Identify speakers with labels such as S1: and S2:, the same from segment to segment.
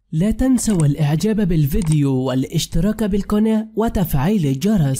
S1: لا تنسوا الإعجاب بالفيديو والاشتراك بالقناة وتفعيل الجرس.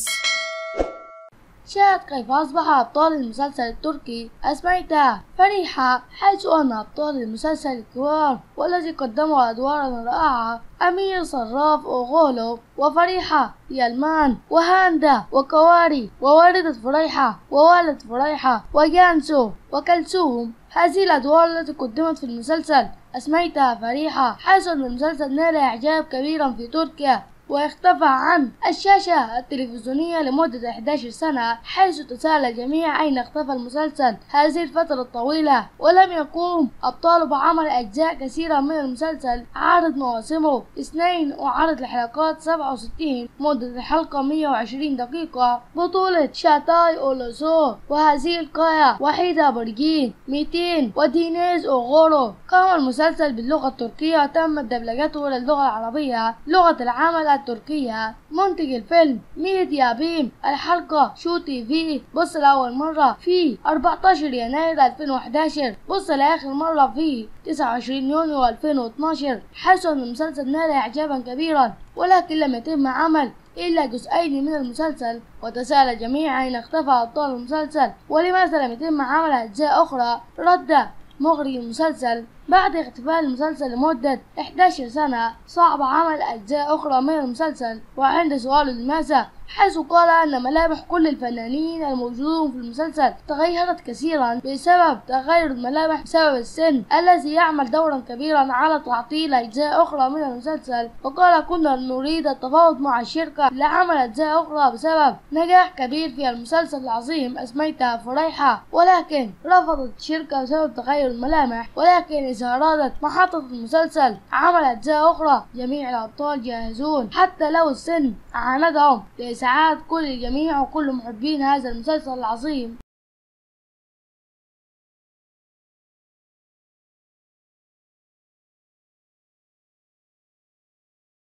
S2: شاهد كيف أصبح أبطال المسلسل التركي أسميتها فريحة، حيث أن أبطال المسلسل الكبار والذي قدموا أدوارا رائعة أمير صراف أوغولو وفريحة يلمان وهاندا وكواري ووالدة فريحة ووالد فريحة وجانسو وكلثوم. هذه الأدوار التي قدمت في المسلسل أسميتها فريحة، حيث أن المسلسل نال إعجاب كبيرا في تركيا واختفى عن الشاشة التلفزيونية لمدة 11 سنة، حيث تساءل الجميع أين اختفى المسلسل هذه الفترة الطويلة، ولم يقوم أبطاله بعمل أجزاء كثيرة من المسلسل. عدد مواسمه 2 وعدد الحلقات 67، مدة الحلقة 120 دقيقة. بطولة شاتاي أولوسو وهذه القاية وحيدة برجين 200 ودينيز أوغورو. قام المسلسل باللغة التركية وتمت دبلجته للغة العربية لغة العمل التركية. منتج الفيلم ميت يابيم. الحلقة شو تي في بص لأول مرة في 14 يناير 2011، بص لآخر مرة في 29 يونيو 2012، حيث أن المسلسل نال إعجابا كبيرا، ولكن لم يتم عمل إلا جزئين من المسلسل. وتساءل الجميع أين اختفى أبطال المسلسل ولماذا لم يتم عمل أجزاء أخرى. رد مخرج المسلسل: بعد اختفاء المسلسل لمدة 11 سنة صعب عمل أجزاء أخرى من المسلسل. وعند سؤاله لماذا، حيث قال أن ملامح كل الفنانين الموجودون في المسلسل تغيرت كثيرا بسبب تغير الملامح بسبب السن الذي يعمل دورا كبيرا على تعطيل أجزاء أخرى من المسلسل. وقال: كنا نريد التفاوض مع الشركة لعمل أجزاء أخرى بسبب نجاح كبير في المسلسل العظيم أسميتها فريحة، ولكن رفضت الشركة بسبب تغير الملامح. ولكن إذا أرادت محطة المسلسل عمل أجزاء أخرى جميع الأبطال جاهزون، حتى لو السن عاندهم، لإسعاد كل الجميع وكل محبين هذا المسلسل العظيم.